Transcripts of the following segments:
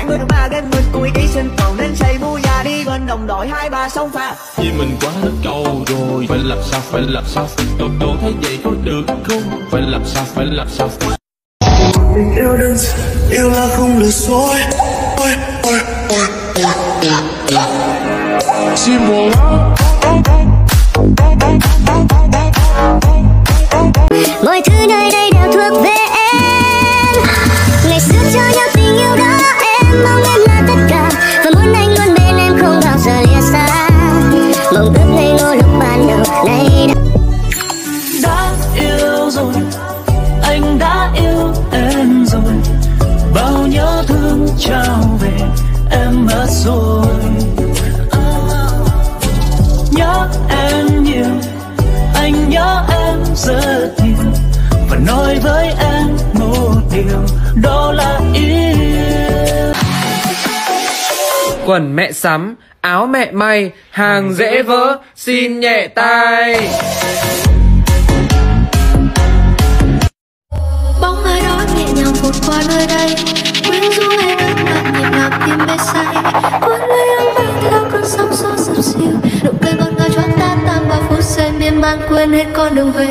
23 game mình cuối ký sinh còn nên xây mua nhà đi bên đồng đội 2-3 sông pha. Vì mình quá đất cầu rồi, phải làm sao tôi thấy vậy có được không? Phải làm sao Tình yêu đơn giản, yêu là không lừa dối. Chỉ muốn mọi thứ nơi đây đều thuộc về em. Ngày xưa cho nhau tình yêu đó em mong em là tất cả và muốn anh luôn bên em không bao giờ lìa xa. Mong ước ngây ngô lúc ban đầu này đã yêu rồi, anh đã yêu em rồi, bao nhớ thương trao về em mất rồi. Nhớ em nhiều, anh nhớ em rất nhiều và nói với em một điều đó là yêu. Quần mẹ sắm, áo mẹ may, hàng dễ vỡ, xin nhẹ tay. bóng ai đó nhẹ nhàng vụt qua nơi đây, quyến rũ hay ướt lạnh nhịp làm tim mê say, cuốn lấy ấm mang theo cơn sóng xô sập sìu, nụ cười ngọt ngào cho ta tan vào phút giây miên man quên hết con đường về.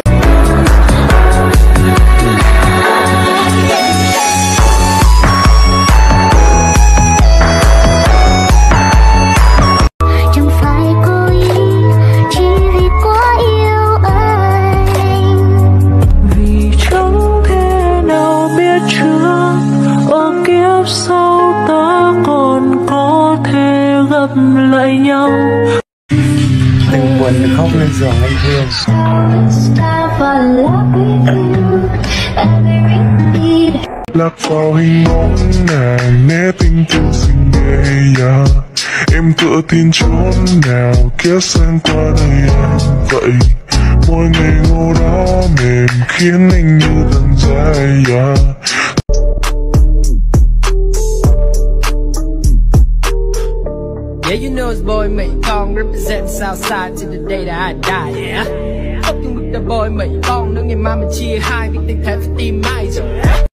Chẳng phải cố ý, chỉ vì quá yêu anh. Vì chẳng thể nào biết trước ở kiếp sau ta còn có thể gặp lại nhau. đừng buồn đừng khóc lên giường anh thương. Lạc vào hình bóng nàng né tình thương xinh đẹp yeah. Em tựa tin chốn nào kéo sang qua đời em vậy. Mỗi ngày ngô đó mềm khiến anh như tận dài yeah. Yeah, you know it's boy Mỹ Con represent Southside to the day that I die, yeah. Fucking with the boy Mỹ Con, nếu ngày mai mình chia hai, biết tình thể phải tìm ai rồi.